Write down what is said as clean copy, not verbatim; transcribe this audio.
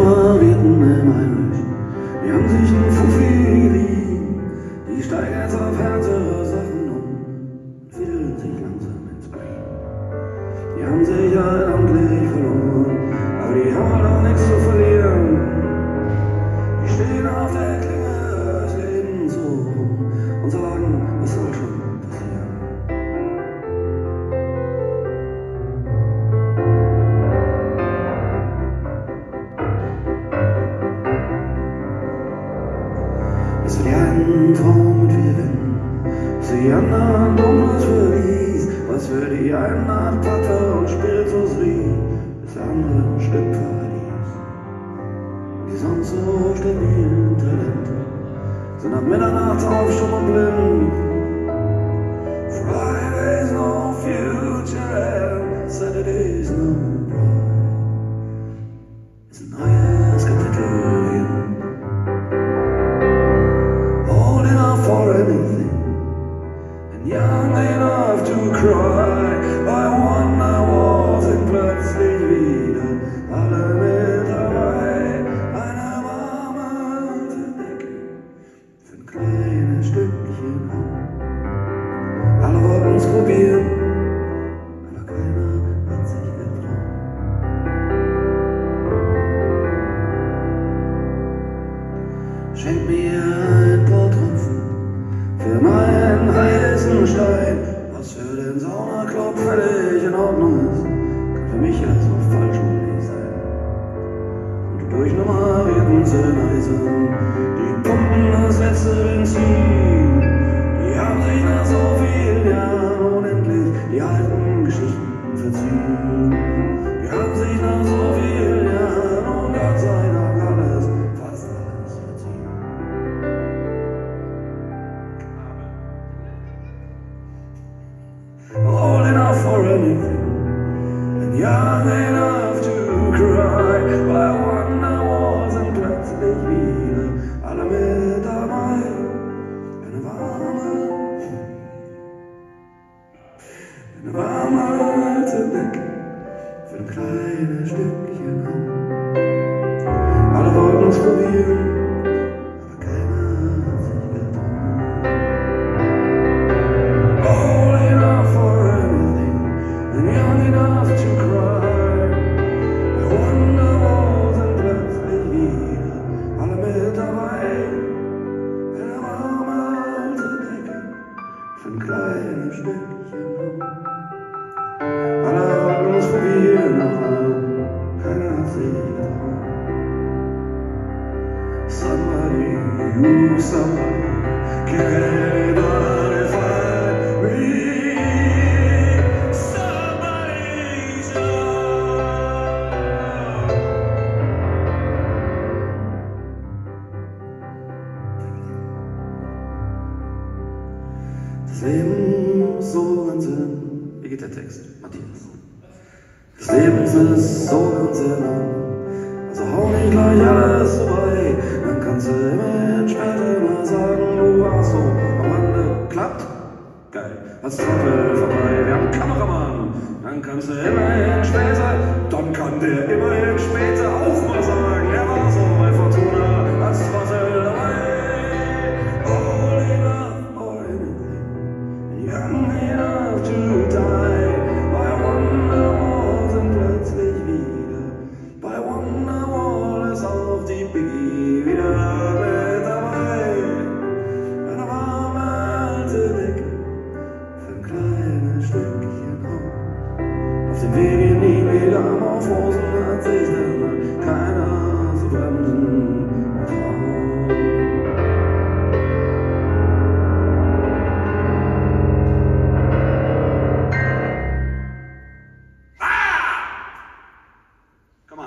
Durchnummerierten im Heimlich, die haben sich ein Fuffi geliehen, die steigen jetzt auf härtere Sachen und fiedeln sich langsam ins Bein. Die haben sich halt amtlich verloren, aber die haben halt auch nichts zu verlieren. Die stehen auf der Klinge des Lebens so und sagen, es soll schon passieren. Es für die einen Traum mit viel Wind, was für die anderen dunkles Verlies, was für die einen Art Patte und Spiritus riecht, ist der andere ein Stück Paradies. Die sonst so stabilen Talente sind ab Mitternacht auf stumm und blind. Friday's no future and Saturday's no bride. Ist ein neues Kapitel hin. Old enough for anything and young enough to cry. Bei Wonder Wall sind plötzlich wieder alle mit dabei. Eine warme Decke für ein kleines Stückchen Haut. Alle wollten's probieren, aber keiner hat sich getraut. Schenk mir ein paar Tropfen für meinen heißen Stein. Was für den Saunaclub völlig in Ordnung ist, kann für mich ja so falsch nicht sein. Und die durchnumerierten Zyneisen, die pumpen das letzte Benzin. Die haben sich nach so vielen Jahren unendlich die alten Geschichten verziehen. Die haben sich nach so vielen Jahren, oh Gott sei Dank, alles, fast alles verziehen. Old enough for anything and young enough to cry. Bei Wonder Wall sind plötzlich wieder alle mit dabei. Eine warme alte Decke für ein kleines Stückchen Haut. Alle wollten's probieren, aber keiner hat sich getraut. Old enough for anything and young enough to cry. Bei Wonder Wall sind plötzlich wieder alle mit dabei. Eine warme alte Decke für ein kleines Stückchen Haut. Alle wollten's probieren, aber keiner hat sich getraut. Somebody, you somebody, can anybody find me? Somebody's love. Das Leben ist so ein Sinn. Wie geht der Text, Matthias? Das Leben ist so ganz sehr lang, also hau nicht gleich alles vorbei. Dann kannst du immerhin später mal sagen, du warst so am Rande. Klappt? Geil. Als Trottel vorbei, wir haben einen Kameramann. Dann kannst du immerhin